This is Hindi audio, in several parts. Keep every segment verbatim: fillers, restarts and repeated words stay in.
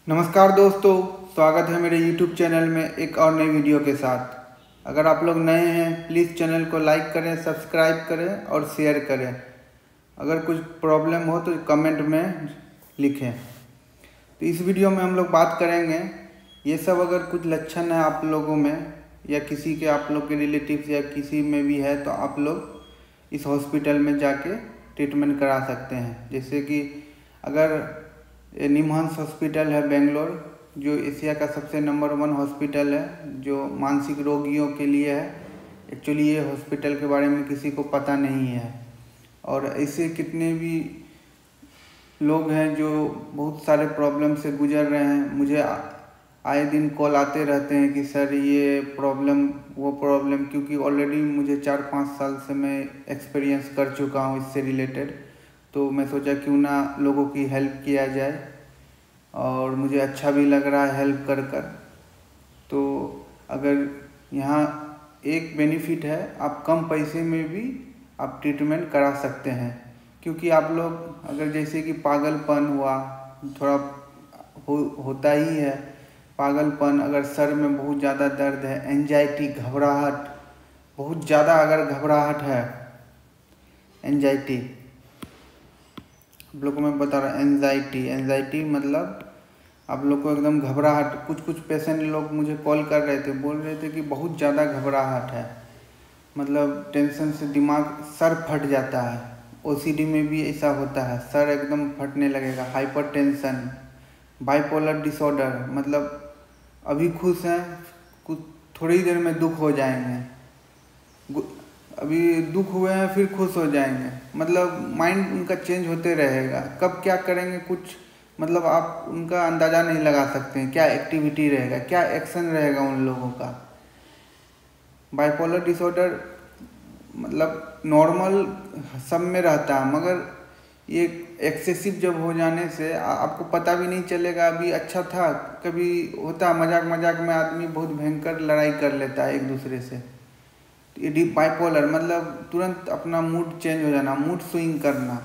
नमस्कार दोस्तों, स्वागत है मेरे YouTube चैनल में एक और नई वीडियो के साथ। अगर आप लोग नए हैं प्लीज़ चैनल को लाइक करें, सब्सक्राइब करें और शेयर करें। अगर कुछ प्रॉब्लम हो तो कमेंट में लिखें। तो इस वीडियो में हम लोग बात करेंगे ये सब अगर कुछ लक्षण है आप लोगों में या किसी के आप लोग के रिलेटिव्स या किसी में भी है तो आप लोग इस हॉस्पिटल में जाके ट्रीटमेंट करा सकते हैं। जैसे कि अगर निमहंस हॉस्पिटल है बेंगलोर, जो एशिया का सबसे नंबर वन हॉस्पिटल है जो मानसिक रोगियों के लिए है। एक्चुअली ये हॉस्पिटल के बारे में किसी को पता नहीं है और ऐसे कितने भी लोग हैं जो बहुत सारे प्रॉब्लम से गुजर रहे हैं। मुझे आए दिन कॉल आते रहते हैं कि सर ये प्रॉब्लम वो प्रॉब्लम, क्योंकि ऑलरेडी मुझे चार पाँच साल से मैं एक्सपीरियंस कर चुका हूँ इससे रिलेटेड। तो मैं सोचा क्यों ना लोगों की हेल्प किया जाए और मुझे अच्छा भी लग रहा है हेल्प कर कर। तो अगर यहाँ एक बेनिफिट है, आप कम पैसे में भी आप ट्रीटमेंट करा सकते हैं। क्योंकि आप लोग अगर जैसे कि पागलपन हुआ, थोड़ा हो, होता ही है पागलपन, अगर सर में बहुत ज़्यादा दर्द है, एंजाइटी घबराहट बहुत ज़्यादा, अगर घबराहट है एंजाइटी, आप लोग को मैं बता रहा हूँ एंजाइटी एंजाइटी मतलब आप लोग को एकदम घबराहट। कुछ कुछ पेशेंट लोग मुझे कॉल कर रहे थे, बोल रहे थे कि बहुत ज़्यादा घबराहट है, मतलब टेंशन से दिमाग सर फट जाता है। ओसीडी में भी ऐसा होता है, सर एकदम फटने लगेगा। हाइपर टेंशन, बाइपोलर डिसऑर्डर, मतलब अभी खुश हैं कुछ थोड़ी देर में दुख हो जाएंगे, अभी दुख हुए हैं फिर खुश हो जाएंगे, मतलब माइंड उनका चेंज होते रहेगा। कब क्या करेंगे कुछ मतलब आप उनका अंदाज़ा नहीं लगा सकते हैं, क्या एक्टिविटी रहेगा, क्या एक्शन रहेगा उन लोगों का। बाइपोलर डिसऑर्डर मतलब नॉर्मल सब में रहता है, मगर ये एक्सेसिव जब हो जाने से आपको पता भी नहीं चलेगा। अभी अच्छा था, कभी होता है मजाक मजाक में आदमी बहुत भयंकर लड़ाई कर लेता है एक दूसरे से। ये बाइपोलर मतलब तुरंत अपना मूड चेंज हो जाना, मूड स्विंग करना।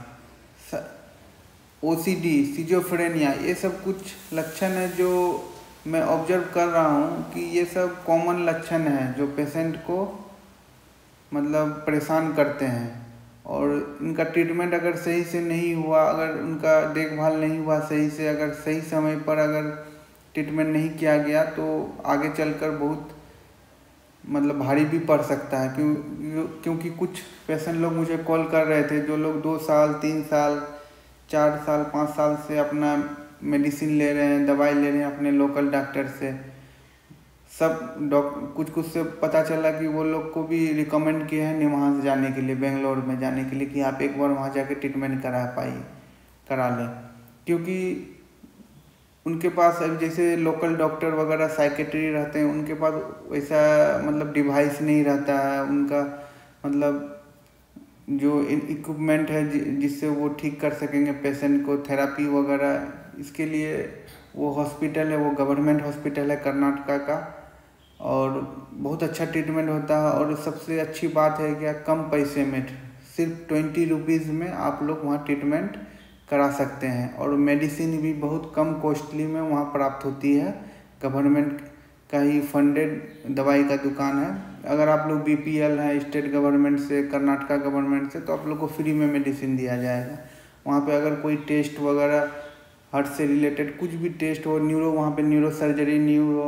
ओसीडी, सिजोफ्रेनिया, ये सब कुछ लक्षण है जो मैं ऑब्जर्व कर रहा हूँ कि ये सब कॉमन लक्षण है जो पेशेंट को मतलब परेशान करते हैं। और इनका ट्रीटमेंट अगर सही से नहीं हुआ, अगर उनका देखभाल नहीं हुआ सही से, अगर सही समय पर अगर ट्रीटमेंट नहीं किया गया तो आगे चलकर बहुत मतलब भारी भी पड़ सकता है। क्यों क्योंकि कुछ पेशेंट लोग मुझे कॉल कर रहे थे जो लोग दो साल तीन साल चार साल पाँच साल से अपना मेडिसिन ले रहे हैं, दवाई ले रहे हैं अपने लोकल डॉक्टर से। सब डॉक्टर कुछ कुछ से पता चला कि वो लोग को भी रिकमेंड किए हैं निमहांस जाने के लिए, बेंगलोर में जाने के लिए, कि आप एक बार वहाँ जाके ट्रीटमेंट करा पाइए करा लें। क्योंकि उनके पास अब जैसे लोकल डॉक्टर वगैरह साइकेट्री रहते हैं, उनके पास वैसा मतलब डिवाइस नहीं रहता है उनका, मतलब जो इक्विपमेंट है जिससे वो ठीक कर सकेंगे पेशेंट को, थेरापी वगैरह। इसके लिए वो हॉस्पिटल है, वो गवर्नमेंट हॉस्पिटल है कर्नाटका का, और बहुत अच्छा ट्रीटमेंट होता है। और सबसे अच्छी बात है क्या, कम पैसे में, सिर्फ ट्वेंटी रुपीज़ में आप लोग वहाँ ट्रीटमेंट करा सकते हैं। और मेडिसिन भी बहुत कम कॉस्टली में वहाँ प्राप्त होती है। गवर्नमेंट का ही फंडेड दवाई का दुकान है। अगर आप लोग बीपीएल हैं स्टेट गवर्नमेंट से, कर्नाटका गवर्नमेंट से, तो आप लोग को फ्री में मेडिसिन दिया जाएगा। वहाँ पे अगर कोई टेस्ट वगैरह हार्ट से रिलेटेड कुछ भी टेस्ट हो, न्यूरो, वहाँ पे neuro surgery, neuro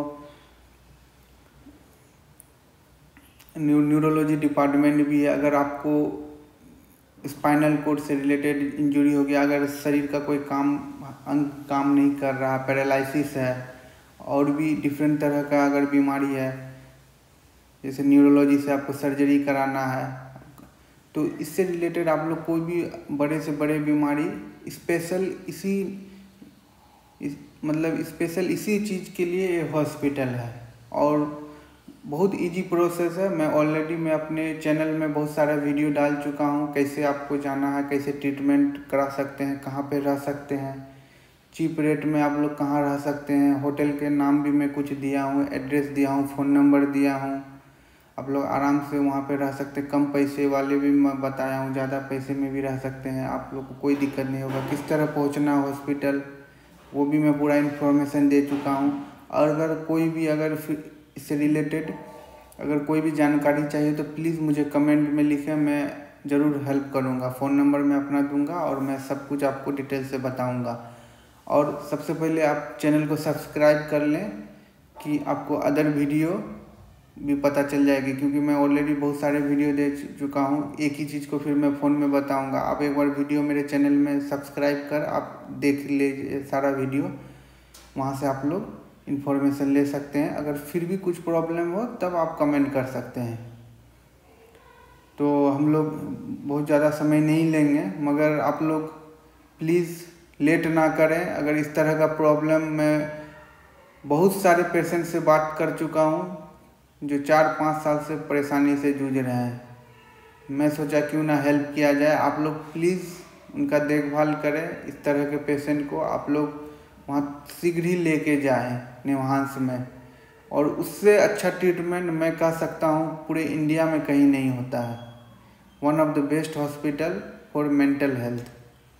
new neurology department भी है। अगर आपको स्पाइनल कोड से रिलेटेड इंजरी हो गया, अगर शरीर का कोई काम अंग काम नहीं कर रहा, पैरालिसिस है, और भी डिफरेंट तरह का अगर बीमारी है, जैसे न्यूरोलॉजी से आपको सर्जरी कराना है, तो इससे रिलेटेड आप लोग कोई भी बड़े से बड़े बीमारी स्पेशल इसी इस, मतलब स्पेशल इसी चीज़ के लिए ये हॉस्पिटल है। और बहुत इजी प्रोसेस है। मैं ऑलरेडी मैं अपने चैनल में बहुत सारा वीडियो डाल चुका हूँ, कैसे आपको जाना है, कैसे ट्रीटमेंट करा सकते हैं, कहाँ पे रह सकते हैं, चीप रेट में आप लोग कहाँ रह सकते हैं। होटल के नाम भी मैं कुछ दिया हूँ, एड्रेस दिया हूँ, फ़ोन नंबर दिया हूँ। आप लोग आराम से वहाँ पे रह सकते हैं। कम पैसे वाले भी मैं बताया हूँ, ज़्यादा पैसे में भी रह सकते हैं, आप लोग को कोई दिक्कत नहीं होगा। किस तरह पहुँचना हॉस्पिटल, वो भी मैं पूरा इन्फॉर्मेशन दे चुका हूँ। और अगर कोई भी अगर इससे रिलेटेड अगर कोई भी जानकारी चाहिए तो प्लीज़ मुझे कमेंट में लिखें, मैं ज़रूर हेल्प करूँगा। फ़ोन नंबर मैं अपना दूंगा और मैं सब कुछ आपको डिटेल से बताऊँगा। और सबसे पहले आप चैनल को सब्सक्राइब कर लें कि आपको अदर वीडियो भी पता चल जाएगी, क्योंकि मैं ऑलरेडी बहुत सारे वीडियो दे चुका हूँ। एक ही चीज़ को फिर मैं फ़ोन में बताऊँगा। आप एक बार वीडियो मेरे चैनल में सब्सक्राइब कर आप देख लीजिए सारा वीडियो, वहाँ से आप लोग इन्फॉर्मेशन ले सकते हैं। अगर फिर भी कुछ प्रॉब्लम हो तब आप कमेंट कर सकते हैं। तो हम लोग बहुत ज़्यादा समय नहीं लेंगे, मगर आप लोग प्लीज़ लेट ना करें। अगर इस तरह का प्रॉब्लम, मैं बहुत सारे पेशेंट से बात कर चुका हूँ जो चार पाँच साल से परेशानी से जूझ रहे हैं। मैं सोचा क्यों ना हेल्प किया जाए। आप लोग प्लीज़ उनका देखभाल करें। इस तरह के पेशेंट को आप लोग वहाँ शीघ्र ही लेके जाएं निवहांस में, और उससे अच्छा ट्रीटमेंट मैं कह सकता हूँ पूरे इंडिया में कहीं नहीं होता है। One of the best hospital for mental health.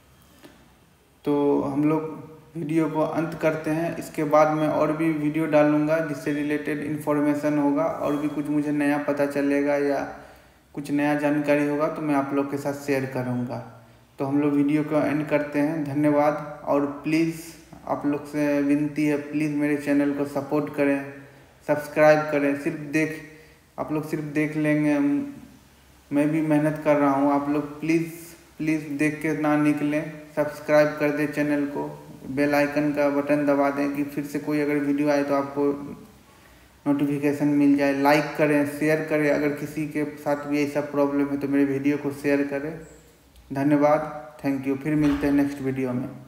तो हम लोग वीडियो को अंत करते हैं। इसके बाद मैं और भी वीडियो डालूंगा जिससे रिलेटेड इन्फॉर्मेशन होगा, और भी कुछ मुझे नया पता चलेगा या कुछ नया जानकारी होगा तो मैं आप लोग के साथ शेयर करूंगा। तो हम लोग वीडियो को एंड करते हैं। धन्यवाद। और प्लीज़ आप लोग से विनती है, प्लीज़ मेरे चैनल को सपोर्ट करें, सब्सक्राइब करें। सिर्फ देख आप लोग सिर्फ देख लेंगे, मैं भी मेहनत कर रहा हूँ। आप लोग प्लीज़ प्लीज़ देख के ना निकलें, सब्सक्राइब कर दें चैनल को, बेल आइकन का बटन दबा दें कि फिर से कोई अगर वीडियो आए तो आपको नोटिफिकेशन मिल जाए। लाइक करें, शेयर करें। अगर किसी के साथ भी ऐसा प्रॉब्लम है तो मेरे वीडियो को शेयर करें। धन्यवाद, थैंक यू। फिर मिलते हैं नेक्स्ट वीडियो में।